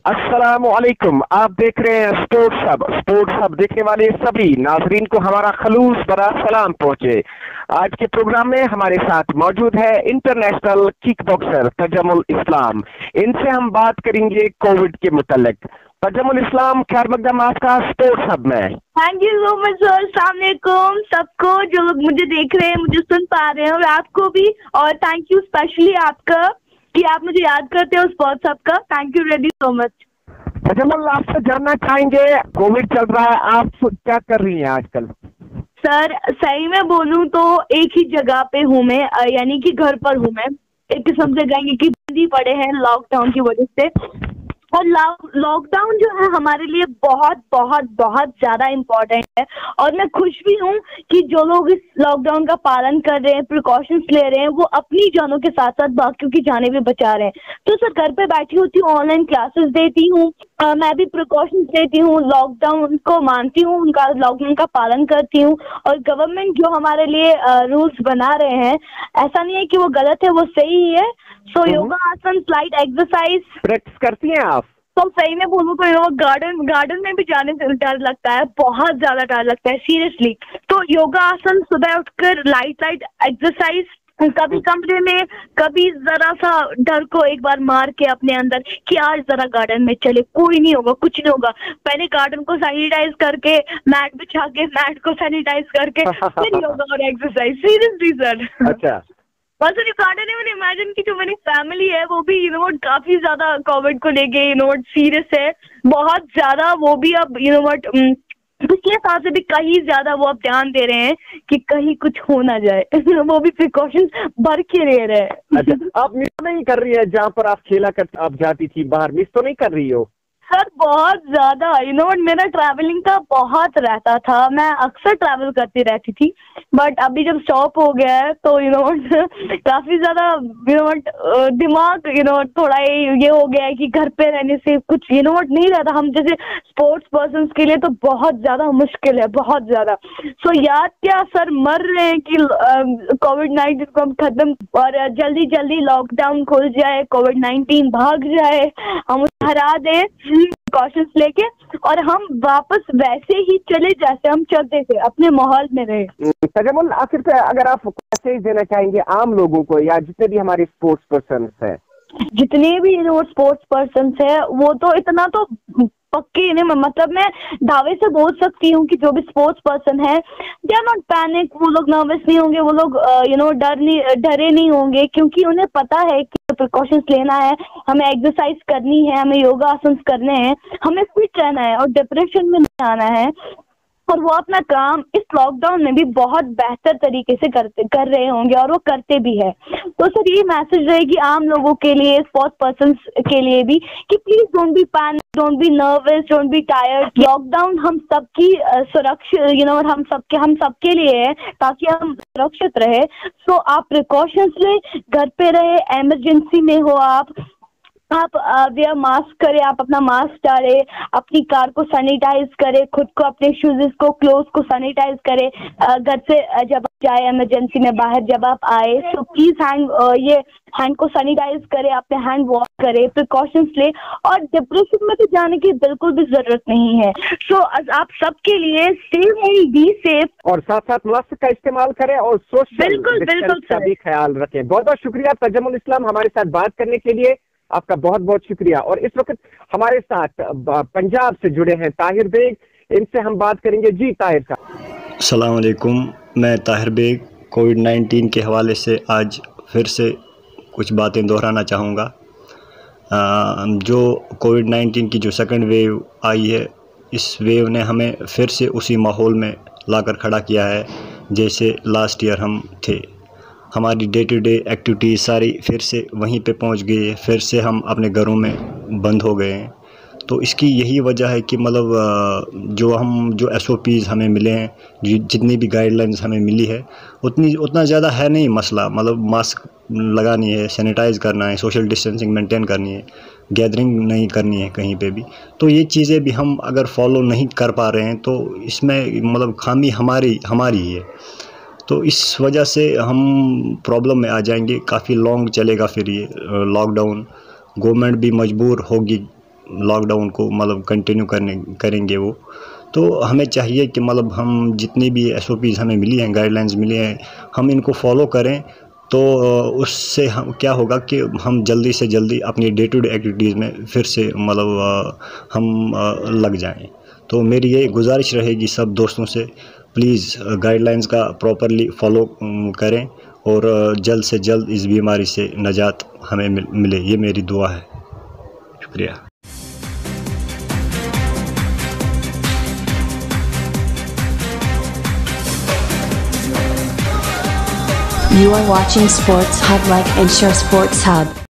अस्सलामुअलैकुम। आप देख रहे हैं स्पोर्ट्स हब देखने वाले सभी नाजरीन को हमारा खलूस बड़ा सलाम पहुंचे। आज के प्रोग्राम में हमारे साथ मौजूद है international kickboxer Tajamul Islam. इनसे हम बात करेंगे कोविड के मुतल्लिक। तजमुल इस्लाम, खैर मकदम आपका स्पोर्ट्स हब में। Thank you so much sir. अस्सलाम वालेकुम सबको जो लोग मुझे देख रहे हैं, मुझे सुन पा रहे हैं, और आपको भी। और थैंक यू स्पेशली आपका कि आप मुझे याद करते हो स्पोर्ट्स हब का। Thank you really so much. Tajamul, आपसे जानना चाहेंगे, कोविड चल रहा है, आप क्या कर रही हैं आजकल? सर सही में बोलूं तो एक ही जगह पे हूँ मैं, यानी कि घर पर हूँ मैं। एक किस्म से कहेंगे कि बंदी पड़े हैं लॉकडाउन की वजह से। और लॉकडाउन जो है हमारे लिए बहुत बहुत बहुत ज्यादा इम्पोर्टेंट है। और मैं खुश भी हूँ कि जो लोग इस लॉकडाउन का पालन कर रहे हैं, प्रिकॉशंस ले रहे हैं, वो अपनी जानों के साथ साथ बाकियों की जानें भी बचा रहे हैं। तो सर घर पे बैठी होती हूँ, ऑनलाइन क्लासेस देती हूँ, मैं भी प्रिकॉशंस लेती हूँ, लॉकडाउन को मानती हूँ, उनका लॉकडाउन का पालन करती हूँ। और गवर्नमेंट जो हमारे लिए रूल्स बना रहे हैं, ऐसा नहीं है कि वो गलत है, वो सही ही है। सो योगा, आसन, लाइट एक्सरसाइज प्रैक्टिस करती हैं आप? तो सही में बोलूँ तो योगा गार्डन में भी जाने से डर लगता है, बहुत ज्यादा डर लगता है सीरियसली। तो योगा आसन, सुबह उठकर लाइट एक्सरसाइज, कभी कमरे में, कभी जरा सा डर को एक बार मार के अपने अंदर कि आज जरा गार्डन में चले, कोई नहीं होगा, कुछ नहीं होगा। पहले गार्डन को सैनिटाइज करके, मैट बिछा के, मैट को सैनिटाइज करके फिर योगा और एक्सरसाइज। Seriously sir. अच्छा। बस ये गार्डन है, मैंने इमेजिन की जो मेरी फैमिली है वो भी काफी ज्यादा कोविड को लेके सीरियस है, बहुत ज्यादा। वो भी अब पिछले साल से भी कहीं ज्यादा वो अब ध्यान दे रहे हैं कि कहीं कुछ हो ना जाए। वो भी प्रिकॉशंस भर के ले रहे हैं। अच्छा, आप मिस नहीं कर रही है जहाँ पर आप खेला कर आप जाती थी बाहर, मिस तो नहीं कर रही हो? सर बहुत ज्यादा मेरा ट्रैवलिंग का बहुत रहता था, मैं अक्सर ट्रैवल करती रहती थी। बट अभी जब स्टॉप हो गया है तो काफी ज्यादा दिमाग थोड़ा ये हो गया है कि घर पे रहने से कुछ नहीं रहता। हम जैसे स्पोर्ट्स पर्सन के लिए तो बहुत ज्यादा मुश्किल है, बहुत ज्यादा। सो याद क्या सर, मर रहे हैं कि कोविड-19 को हम खत्म और जल्दी जल्दी लॉकडाउन खुल जाए, कोविड-19 भाग जाए, हम हरा दे प्रिकॉशंस लेके, और हम वापस वैसे ही चले जैसे हम चलते थे, अपने माहौल में रहे। तजमुल, आखिर पे अगर आप मैसेज देना चाहेंगे आम लोगों को या जितने भी हमारे स्पोर्ट्स पर्सन हैं, जितने भी स्पोर्ट्स पर्सन है, वो तो इतना तो पक्के नहीं, मतलब मैं दावे से बोल सकती हूँ कि जो भी स्पोर्ट्स पर्सन है, दे आर नॉट पैनिक। वो लोग नर्वस नहीं होंगे, वो लोग डरे नहीं होंगे, क्योंकि उन्हें पता है कि प्रिकॉशंस लेना है, हमें एक्सरसाइज करनी है, हमें योगा आसन करने हैं, हमें फिट रहना है और डिप्रेशन में नहीं आना है। और वो अपना काम इस लॉकडाउन में भी बहुत बेहतर तरीके से कर रहे होंगे, और वो करते भी है। तो सर ये मैसेज रहेगी आम लोगों के लिए, स्पोर्ट्स पर्सन्स के लिए भी, कि please don't be panic, don't be nervous, don't be tired. Lockdown हम सबकी सुरक्षा और हम सबके लिए है, ताकि हम सुरक्षित रहे। सो आप प्रिकॉशंस ले, घर पे रहे, इमरजेंसी में हो आप वेयर मास्क करें, आप अपना मास्क डालें, अपनी कार को सैनिटाइज करें, खुद को, अपने शूज को, क्लोथ को सैनिटाइज करें, घर से जब आप जाए, इमरजेंसी में बाहर जब आप आए, तो प्लीज हैंड को सैनिटाइज करें, अपने हैंड वॉश करें, प्रिकॉशंस ले। और डिप्रेशन में तो जाने की बिल्कुल भी जरूरत नहीं है। सो आप सबके लिए सेफ एंड बी सेफ, और साथ साथ मास्क का इस्तेमाल करें और सोशल डिस्टेंस का भी ख्याल रखें। बहुत बहुत शुक्रिया तजमुल इस्लाम हमारे साथ बात करने के लिए, आपका बहुत बहुत शुक्रिया। और इस वक्त हमारे साथ पंजाब से जुड़े हैं ताहिर बेग, इनसे हम बात करेंगे। जी ताहिर साहब। अस्सलाम वालेकुम, मैं ताहिर बेग कोविड-19 के हवाले से आज फिर से कुछ बातें दोहराना चाहूँगा। जो कोविड-19 की जो सेकंड वेव आई है, इस वेव ने हमें फिर से उसी माहौल में लाकर खड़ा किया है जैसे लास्ट ईयर हम थे। हमारी डे टू डे एक्टिविटीज़ सारी फिर से वहीं पे पहुंच गई है, फिर से हम अपने घरों में बंद हो गए हैं। तो इसकी यही वजह है कि मतलब जो SOPs हमें मिले हैं, जितनी भी गाइडलाइंस हमें मिली है, उतना ज़्यादा है नहीं मसला। मतलब मास्क लगानी है, सैनिटाइज़ करना है, सोशल डिस्टेंसिंग मेंटेन करनी है, गैदरिंग नहीं करनी है कहीं पे भी। तो ये चीज़ें भी हम अगर फॉलो नहीं कर पा रहे हैं तो इसमें मतलब खामी हमारी ही है। तो इस वजह से हम प्रॉब्लम में आ जाएंगे, काफ़ी लॉन्ग चलेगा फिर ये लॉकडाउन। गवर्नमेंट भी मजबूर होगी लॉकडाउन को मतलब कंटिन्यू करेंगे वो, तो हमें चाहिए कि मतलब हम जितनी भी SOPs हमें मिली हैं, गाइडलाइंस मिली हैं, हम इनको फॉलो करें। तो उससे हम क्या होगा कि हम जल्दी से जल्दी अपनी डे टू डे एक्टिविटीज़ में फिर से मतलब हम लग जाएं। तो मेरी ये गुजारिश रहेगी सब दोस्तों से, प्लीज़ गाइडलाइंस का प्रॉपरली फॉलो करें और जल्द से जल्द इस बीमारी से निजात हमें मिले, ये मेरी दुआ है। शुक्रिया। You are watching Sports Hub. Like and share Sports Hub.